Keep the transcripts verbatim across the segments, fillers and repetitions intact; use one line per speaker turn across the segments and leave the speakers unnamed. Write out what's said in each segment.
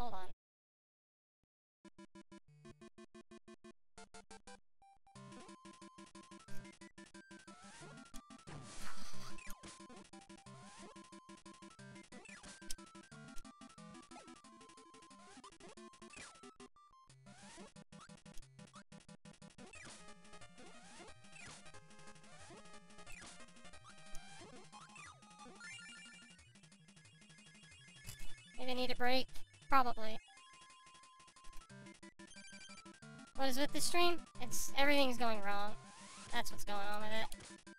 hold on. Maybe I need a break? Probably. What is with this stream? It's... everything's going wrong. That's what's going on with it.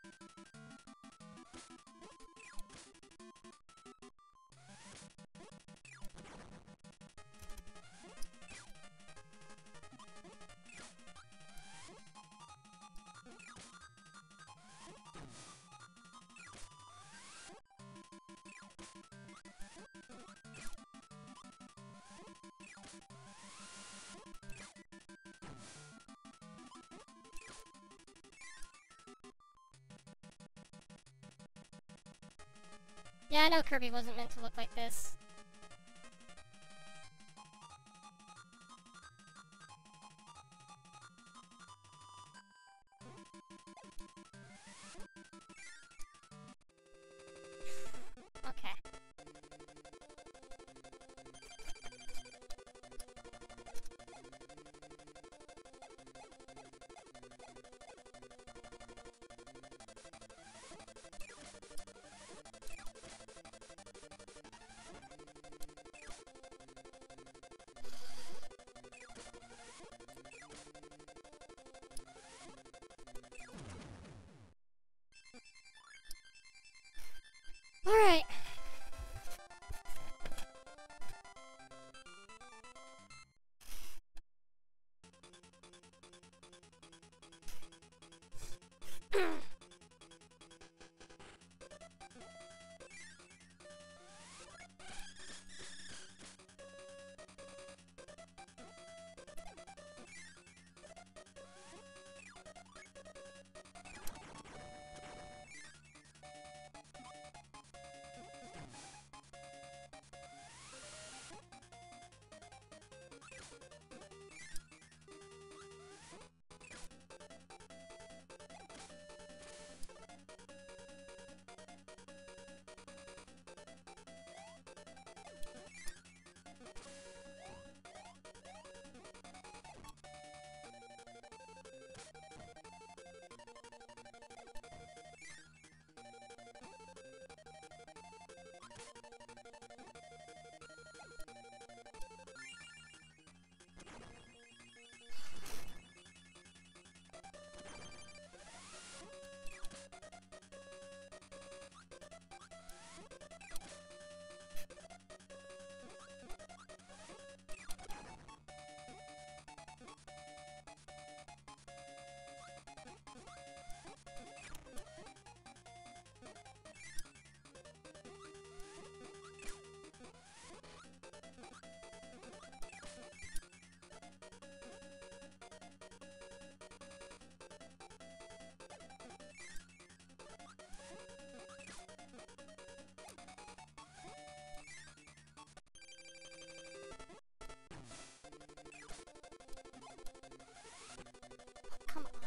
Yeah, I know Kirby wasn't meant to look like this. Okay. Alright. Come on.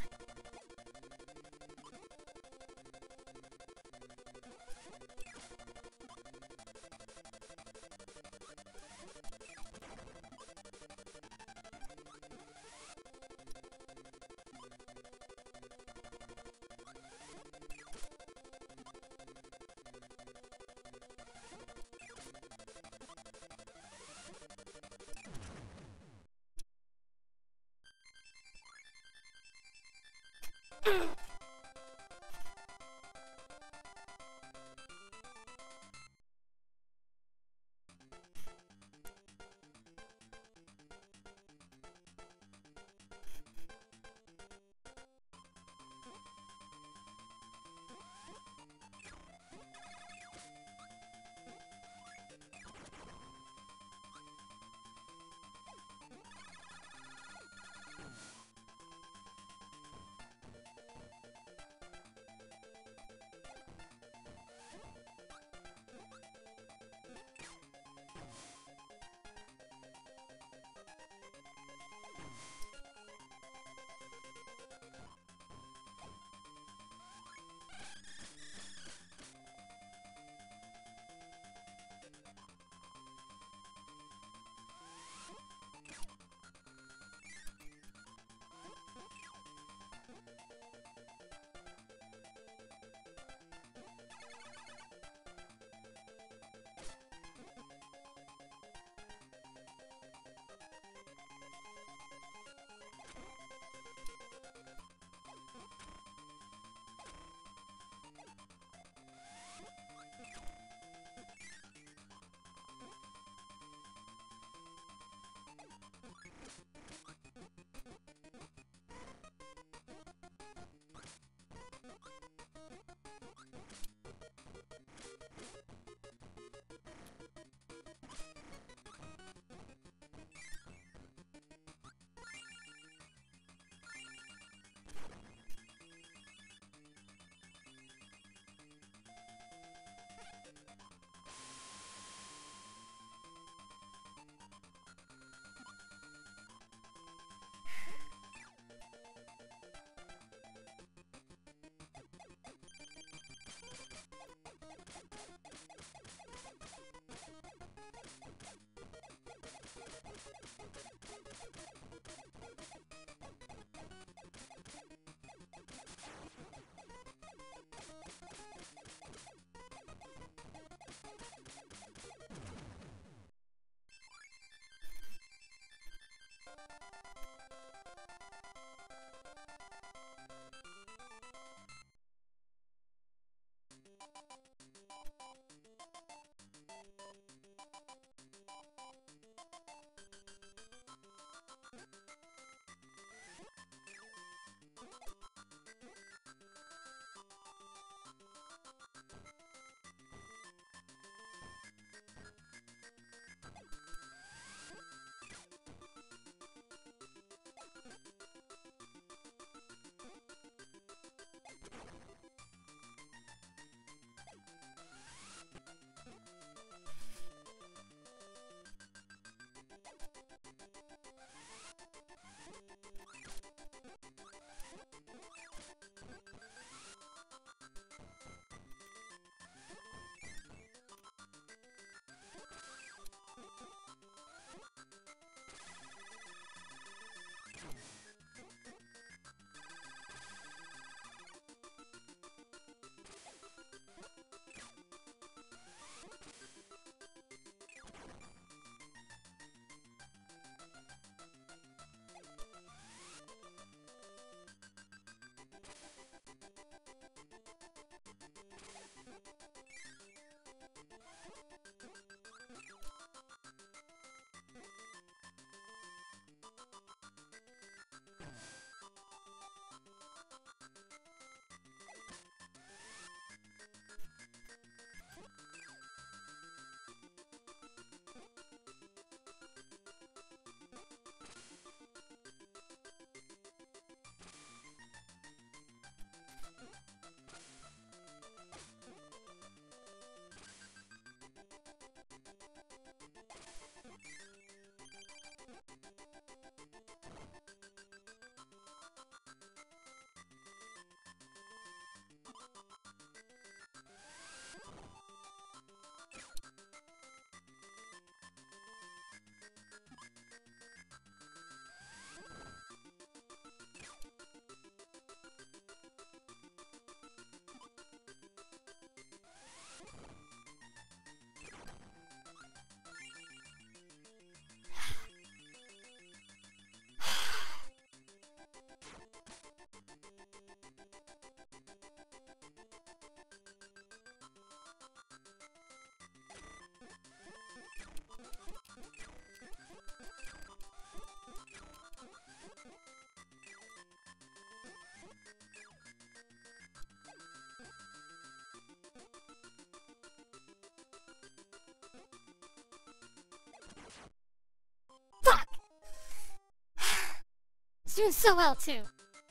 It's doing so well, too.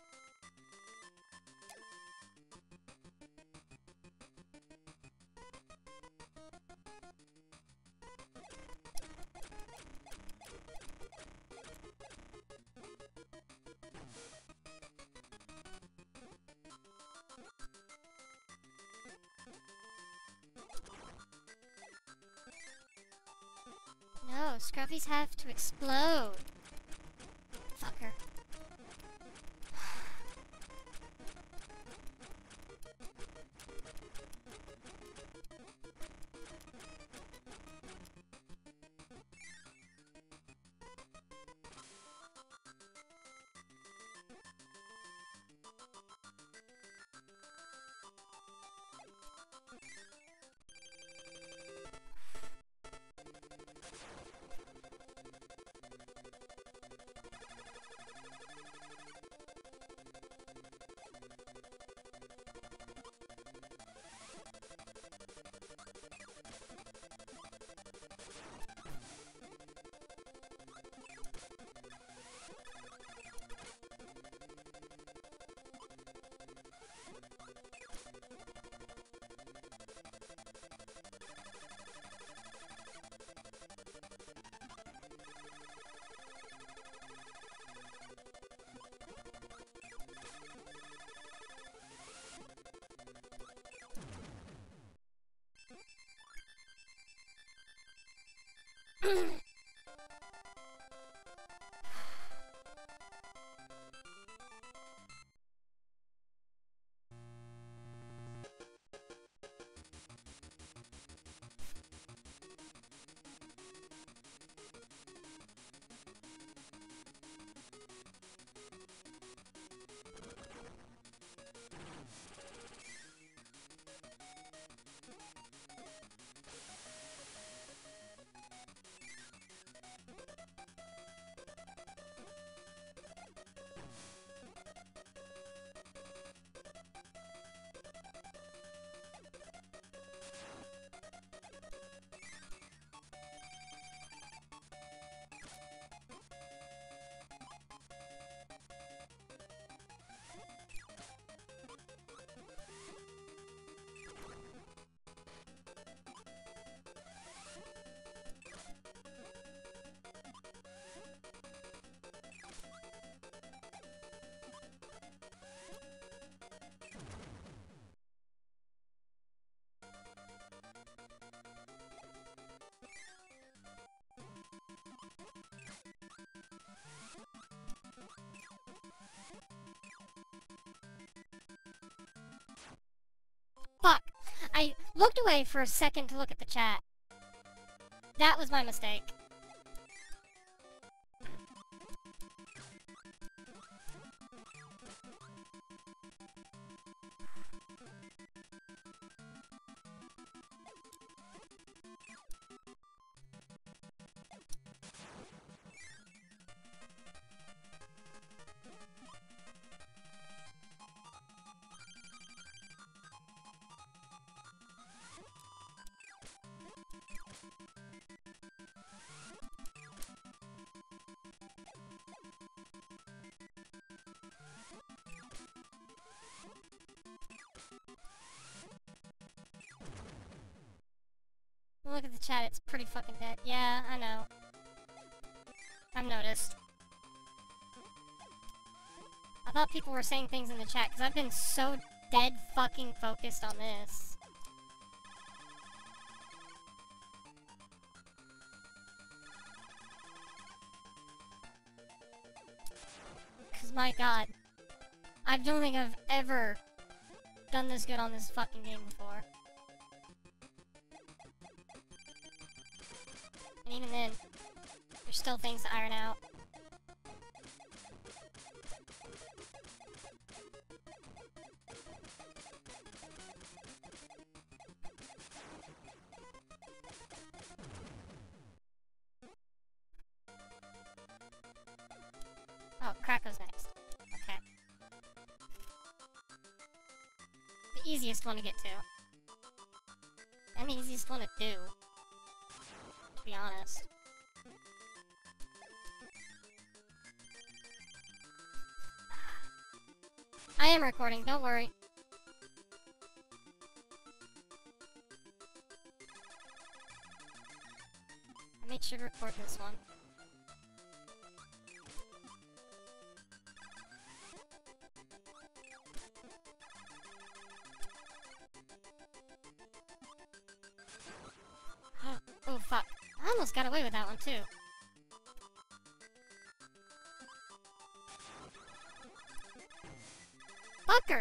No, Scruffies have to explode. Fucker. Fuck. I looked away for a second to look at the chat. That was my mistake. Look at the chat, it's pretty fucking dead. Yeah, I know. I've noticed. I thought people were saying things in the chat, because I've been so dead fucking focused on this. Because, my god. I don't think I've ever done this good on this fucking game before. And even then, there's still things to iron out. Oh, Krako's next. Okay. The easiest one to get to. And the easiest one to do. To be honest. I am recording, don't worry. I made sure to record this one. Oh, fuck. I almost got away with that one, too. Fucker!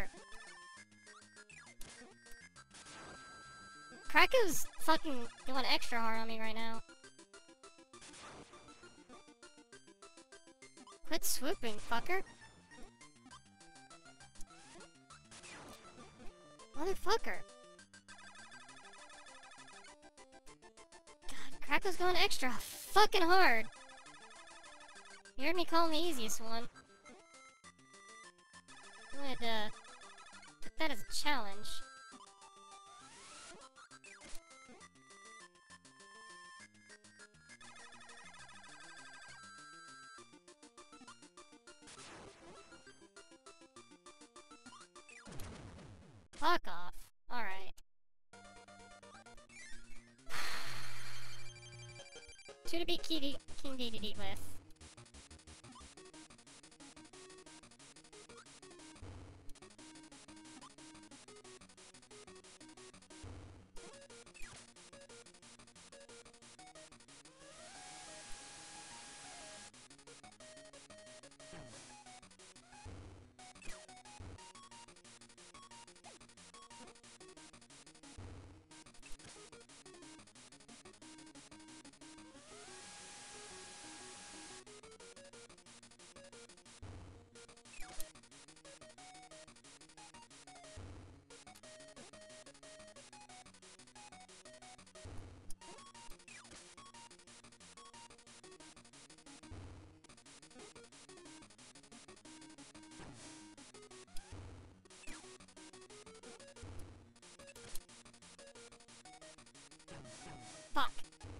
Krako's fucking going extra hard on me right now. Quit swooping, fucker. Motherfucker. God, Krako's going extra fucking hard. You heard me call him the easiest one. I would, uh, took that as a challenge. Fuck off. Alright. Two to beat King D to eat with. Fuck.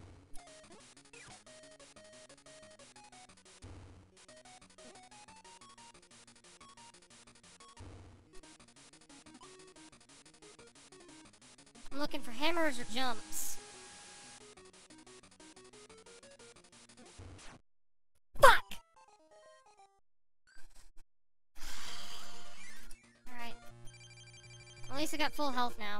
I'm looking for hammers or jumps. Fuck! Alright. At least I got full health now.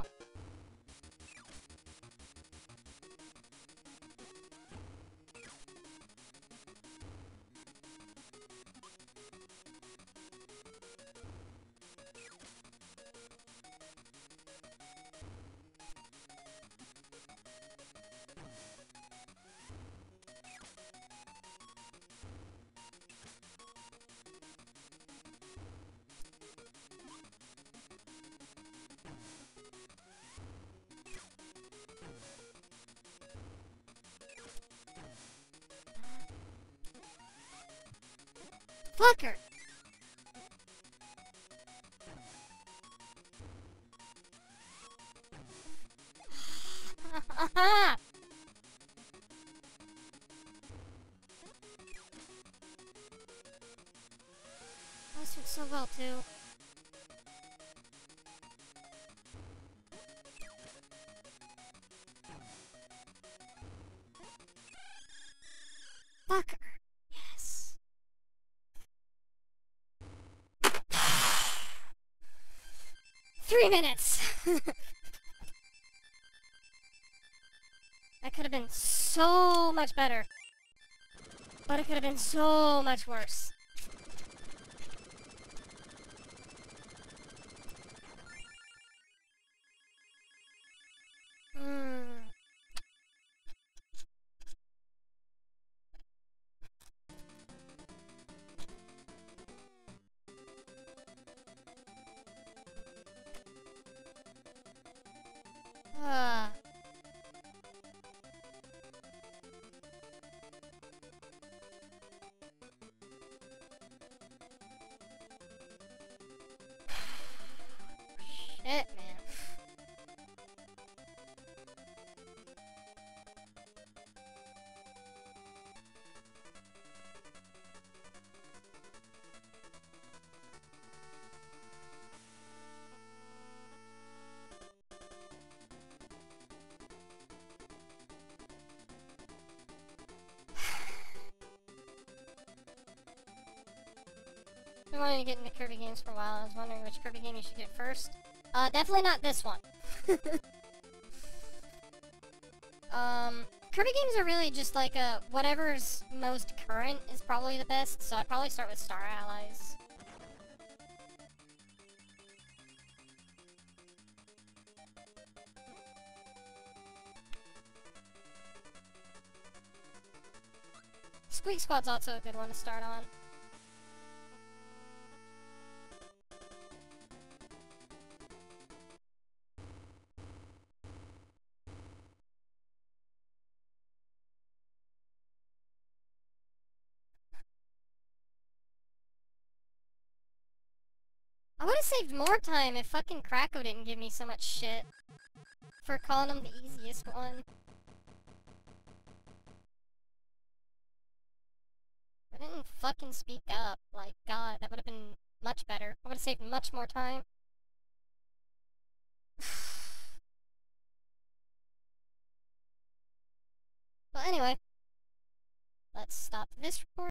Fucker! This went so well too. Fucker! Yes. Three minutes! That could have been so much better. But it could have been so much worse. Hmm. Ah. Shit, man. I've been wanting to get into Kirby games for a while. I was wondering which Kirby game you should get first. Uh, definitely not this one. um, Kirby games are really just like a whatever's most current is probably the best, so I'd probably start with Star Allies. Squeak Squad's also a good one to start on. I would've saved more time if fucking Kracko didn't give me so much shit for calling him the easiest one. I didn't fucking speak up. Like, God, that would've been much better. I would've saved much more time. Well, anyway. Let's stop this recording.